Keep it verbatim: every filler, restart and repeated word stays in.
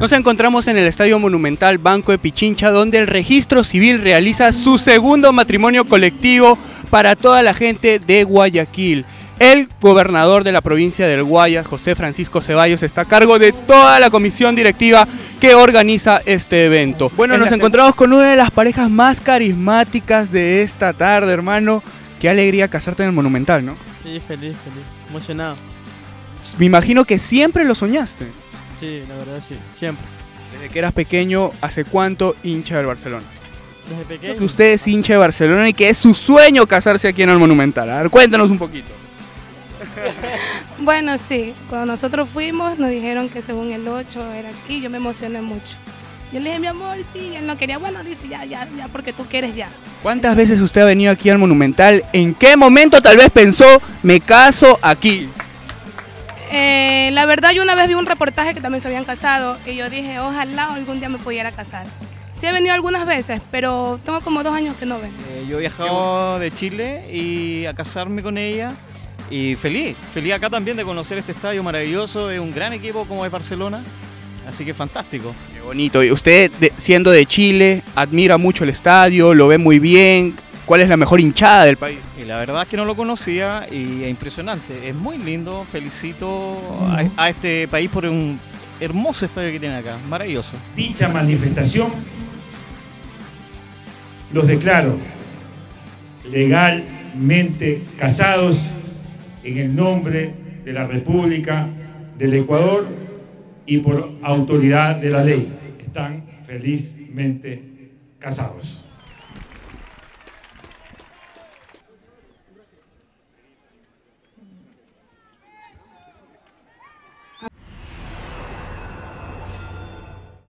Nos encontramos en el Estadio Monumental Banco de Pichincha, donde el Registro Civil realiza su segundo matrimonio colectivo para toda la gente de Guayaquil. El gobernador de la provincia del Guayas, José Francisco Ceballos, está a cargo de toda la comisión directiva que organiza este evento. Bueno, nos encontramos con una de las parejas más carismáticas de esta tarde, hermano. Qué alegría casarte en el Monumental, ¿no? Sí, feliz, feliz, emocionado. Me imagino que siempre lo soñaste. Sí, la verdad sí, siempre. Desde que eras pequeño, ¿hace cuánto hincha del Barcelona? Desde pequeño. Que usted es hincha de Barcelona y que es su sueño casarse aquí en el Monumental. A ver, cuéntanos un poquito. Bueno, sí, cuando nosotros fuimos nos dijeron que según el ocho era aquí, yo me emocioné mucho. Yo le dije, mi amor, sí, él no quería, bueno, dice, ya, ya, ya, porque tú quieres ya. ¿Cuántas veces usted ha venido aquí al Monumental? ¿En qué momento tal vez pensó, me caso aquí? Eh, la verdad, yo una vez vi un reportaje que también se habían casado y yo dije, ojalá algún día me pudiera casar. Sí he venido algunas veces, pero tengo como dos años que no vengo. Eh, yo he viajado de Chile y a casarme con ella y feliz, feliz acá también de conocer este estadio maravilloso de un gran equipo como es Barcelona, así que fantástico. Qué bonito. Y usted, de, siendo de Chile, admira mucho el estadio, lo ve muy bien. ¿Cuál es la mejor hinchada del país? Y la verdad es que no lo conocía y es impresionante, es muy lindo, felicito a, a este país por un hermoso estadio que tiene acá, maravilloso. Dicha manifestación los declaro legalmente casados en el nombre de la República del Ecuador y por autoridad de la ley. Están felizmente casados.